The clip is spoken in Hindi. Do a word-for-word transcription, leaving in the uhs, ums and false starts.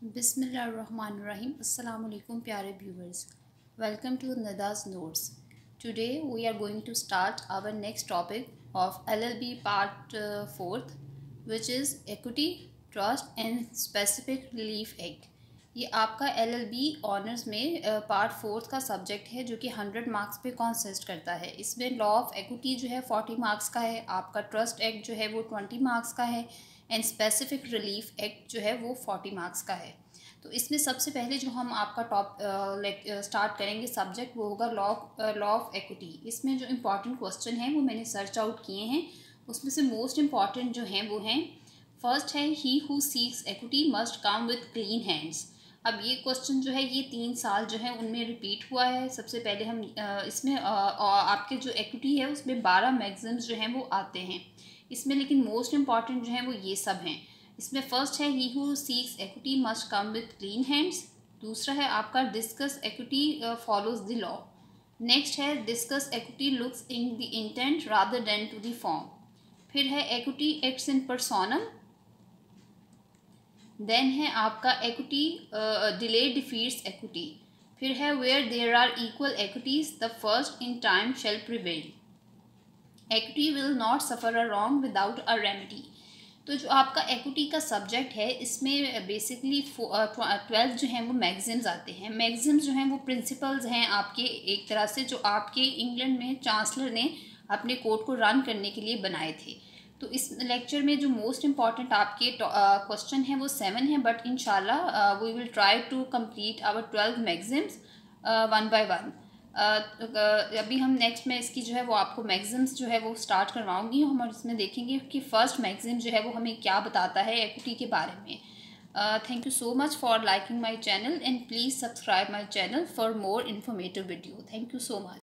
Bismillahirrahmanirrahim. Assalamu alaikum प्यारे viewers. Welcome to Nada's Notes. Today we are going to start our next topic of L L B part uh, fourth, which is Equity, Trust and Specific Relief Act. ये आपका एल एल बी ऑनर्स में पार्ट फोर्थ का सब्जेक्ट है जो कि हंड्रेड मार्क्स पे कॉन्सिस्ट करता है। इसमें लॉ ऑफ इक्विटी जो है फोर्टी मार्क्स का है, आपका ट्रस्ट एक्ट जो है वो ट्वेंटी मार्क्स का है एंड स्पेसिफिक रिलीफ एक्ट जो है वो फोर्टी मार्क्स का है। तो इसमें सबसे पहले जो हम आपका टॉप लाइक स्टार्ट करेंगे सब्जेक्ट वो होगा लॉ लॉ ऑफ इक्विटी। इसमें जो इम्पॉर्टेंट क्वेश्चन हैं वो मैंने सर्च आउट किए हैं। उसमें से मोस्ट इम्पॉर्टेंट जो हैं वो हैं, फर्स्ट है he who seeks equity must come with clean hands. अब ये क्वेश्चन जो है ये तीन साल जो है उनमें रिपीट हुआ है। सबसे पहले हम इसमें आपके जो इक्विटी है उसमें बारह मैक्सिम्स जो हैं वो आते हैं इसमें, लेकिन मोस्ट इम्पॉर्टेंट जो हैं वो ये सब हैं। इसमें फर्स्ट है he who seeks equity must come with clean hands. दूसरा है आपका discuss equity follows the law. Next है discuss equity looks in the intent rather than to the form. फिर है equity acts in personam. Then है आपका इक्विटी डिले डिफीट्स इक्विटी। फिर है where there are equal equities the first in time shall prevail. Equity will not suffer a wrong without a remedy. तो जो आपका इक्विटी का सब्जेक्ट है इसमें बेसिकली ट्वेल्व जो हैं वो मैगजिम्स आते हैं। मैगजिम्स जो हैं वो प्रिंसिपल्स हैं आपके, एक तरह से जो आपके इंग्लैंड में चांसलर ने अपने कोर्ट को रन करने के लिए बनाए थे। तो इस लेक्चर में जो मोस्ट इम्पॉर्टेंट आपके क्वेश्चन हैं वो सेवन हैं, बट इंशाल्लाह we will try to complete our twelve maxims one by one. अभी हम नेक्स्ट में इसकी जो है वो आपको मैगजिम्स जो है वो स्टार्ट करवाऊंगी। हम इसमें देखेंगे कि फ़र्स्ट मैगजिम जो है वो हमें क्या बताता है इक्विटी के बारे में। Thank you so much for liking my channel and please subscribe my channel for more informative video. Thank you so much.